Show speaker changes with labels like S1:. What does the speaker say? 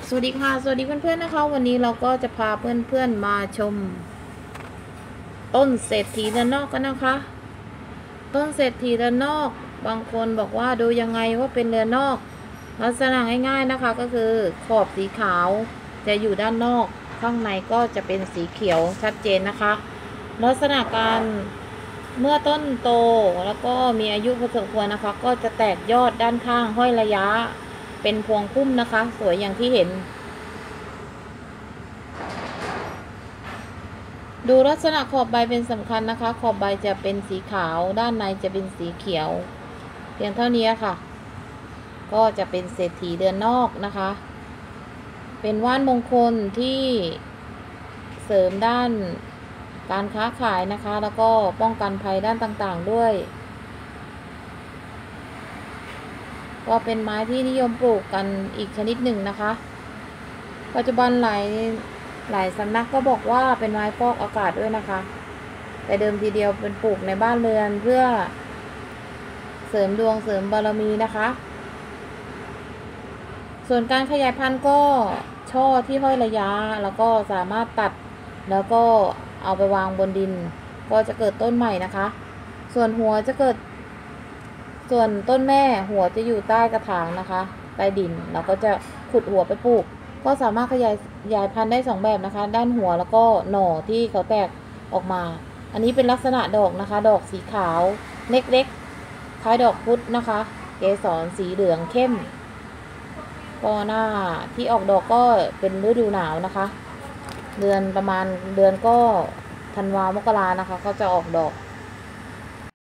S1: สวัสดีค่ะสวัสดีเพื่อนๆนะคะวันนี้เราก็จะพาเพื่อนๆมาชมต้นเศรษฐีระนอกกันนะคะต้นเศรษฐีระนอกบางคนบอกว่าดูยังไงว่าเป็นเรือนอกลักษณะง่ายๆนะคะก็คือขอบสีขาวจะอยู่ด้านนอกข้างในก็จะเป็นสีเขียวชัดเจนนะคะลักษณะการเมื่อต้นโตแล้วก็มีอายุพอสมควรนะคะก็จะแตกยอดด้านข้างห้อยระยะเป็นพวงพุ่มนะคะสวยอย่างที่เห็นดูลักษณะขอบใบเป็นสำคัญนะคะขอบใบจะเป็นสีขาวด้านในจะเป็นสีเขียวเพียงเท่านี้ค่ะก็จะเป็นเศรษฐีเดือนนอกนะคะเป็นว่านมงคลที่เสริมด้านการค้าขายนะคะแล้วก็ป้องกันภัยด้านต่างๆด้วยก็เป็นไม้ที่นิยมปลูกกันอีกชนิดหนึ่งนะคะปัจจุบันหลายสำนักก็บอกว่าเป็นไม้ฟอกอากาศด้วยนะคะแต่เดิมทีเดียวเป็นปลูกในบ้านเรือนเพื่อเสริมดวงเสริมบารมีนะคะส่วนการขยายพันธุ์ก็ช่อที่ห้อยระยะแล้วก็สามารถตัดแล้วก็เอาไปวางบนดินก็จะเกิดต้นใหม่นะคะส่วนหัวจะเกิดส่วนต้นแม่หัวจะอยู่ใต้กระถางนะคะใต้ดินเราก็จะขุดหัวไปปลูกก็สามารถขยายพันธุ์ได้2แบบนะคะด้านหัวแล้วก็หน่อที่เขาแตกออกมาอันนี้เป็นลักษณะดอกนะคะดอกสีขาวเล็กๆคล้ายดอกพุธนะคะเกสรสีเหลืองเข้มก็หน้าที่ออกดอกก็เป็นฤดูหนาวนะคะเดือนประมาณเดือนก็ธันวามกรานะคะเขาจะออกดอก